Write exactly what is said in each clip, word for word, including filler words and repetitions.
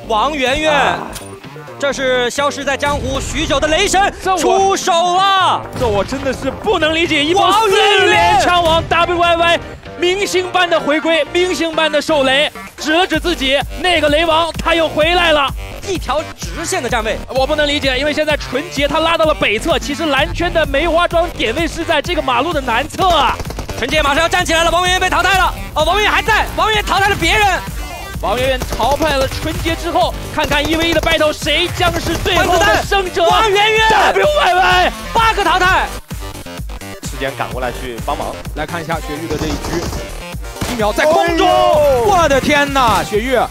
王媛媛。啊 这是消失在江湖许久的雷神出手了， 这我真的是不能理解！一波四连枪王 W Y Y， 明星般的回归，明星般的受雷，指了指自己，那个雷王他又回来了， 一条直线的站位， 我不能理解，因为现在纯洁他拉到了北侧，其实蓝圈的梅花桩点位是在这个马路的南侧啊。 纯洁马上要站起来了，王媛媛被淘汰了，哦，王媛媛还在，王媛媛淘汰了别人。 王媛媛淘汰了纯洁之后，看看一 v 一的 battle 谁将是最后的胜者？ 王媛媛 W Y Y 八个淘汰， 时间赶过来去帮忙。 来看一下雪玉的这一局，一秒在空中，我的天哪！雪玉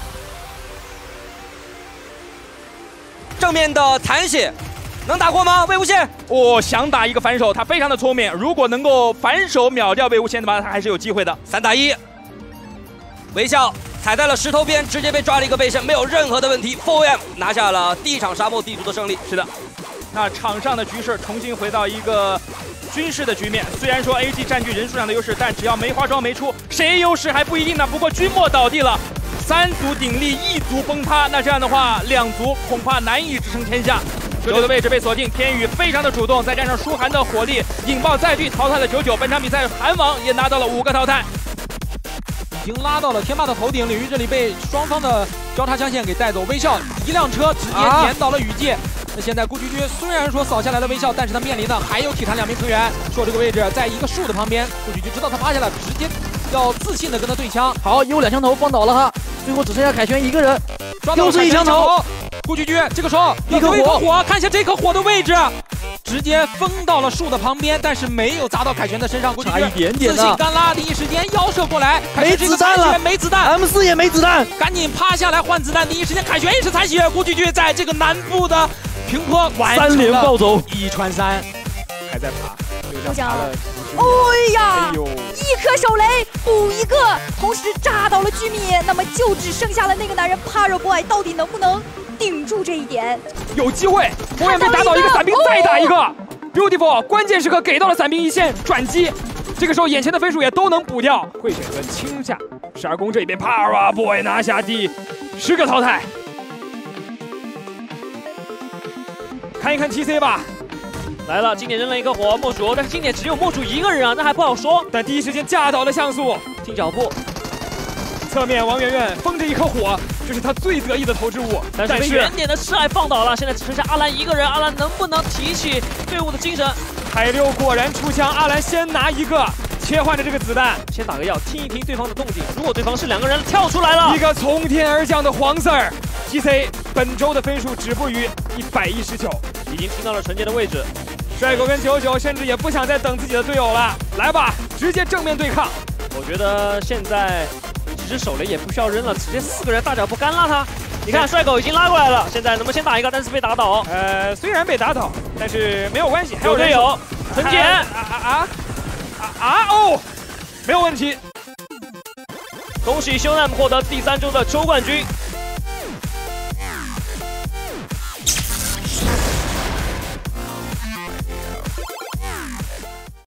正面的残血能打过吗？魏无羡， 我、哦、想打一个反手，他非常的聪明，如果能够反手秒掉魏无羡的话，他还是有机会的。 三打一，微笑。 踩在了石头边，直接被抓了一个背身，没有任何的问题。四 M 拿下了第一场沙漠地图的胜利。 是的，那场上的局势重新回到一个军事的局面。虽然说 A G 占据人数上的优势，但只要梅花桩没出，谁优势还不一定呢。不过君莫倒地了，三族鼎立，一族崩塌，那这样的话，两族恐怕难以支撑天下。九九的位置被锁定，天宇非常的主动，再加上舒涵的火力，引爆再聚淘汰了九九。本场比赛韩王也拿到了五个淘汰。 已经拉到了天霸的头顶，领域这里被双方的交叉枪线给带走。微笑一辆车直接碾倒了雨界。啊、那现在顾居居虽然说扫下来了微笑，但是他面临的还有体坛两名成员。说这个位置在一个树的旁边，顾居居知道他趴下了，直接要自信的跟他对枪。 好，有两枪头放倒了他，最后只剩下凯旋一个人，又是一枪头。 顾居居这个时候一颗火，火看一下这颗火的位置。 直接封到了树的旁边，但是没有砸到凯旋的身上。 差一点点自信干拉，第一时间腰射过来， 没子弹了， 没子弹 ，M 四也没子弹， 赶紧趴下来换子弹。第一时间凯旋也是残血，顾居居在这个南部的平坡完成了三连暴走， 一穿三， 还在爬， 我想，哎呀， 哎呦， 一颗手雷补一个，同时炸到了居民，那么就只剩下了那个男人 Paraboy， 到底能不能？ 顶住这一点， 有机会！博远被打倒一个，伞兵再打一个 ，beautiful！ 关键时刻给到了伞兵一线转击，这个时候眼前的分数也都能补掉，会选择清下。十二宫这边 Paraboy 拿下第十个淘汰。看一看 T C 吧， 来了，经典扔了一颗火，墨竹，但是经典只有墨竹一个人啊，那还不好说。 但第一时间架倒了像素， 听脚步。 侧面王媛媛封着一颗火，这是他最得意的投掷物。 但是被远点的痴爱放倒了，现在只剩下阿兰一个人。阿兰能不能提起队伍的精神？ 海六果然出枪，阿兰先拿一个，切换着这个子弹， 先打个药，听一听对方的动静。如果对方是两个人跳出来了， 一个从天而降的黄 Sir T C 本周的分数止步于一百一十九， 已经听到了纯洁的位置。 帅狗跟九九甚至也不想再等自己的队友了，来吧，直接正面对抗。 我觉得现在。 其实手雷也不需要扔了，直接四个人大脚步干拉他。你看帅狗已经拉过来了，现在能不能先打一个？但是被打倒。 呃，虽然被打倒，但是没有关系，还有队友陈杰啊啊啊啊啊哦，没有问题。 恭喜修 nam 获得第三周的周冠军。